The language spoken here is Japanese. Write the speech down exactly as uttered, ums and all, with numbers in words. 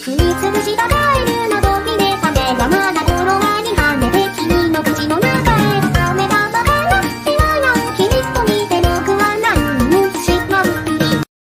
食いつぶしたガエル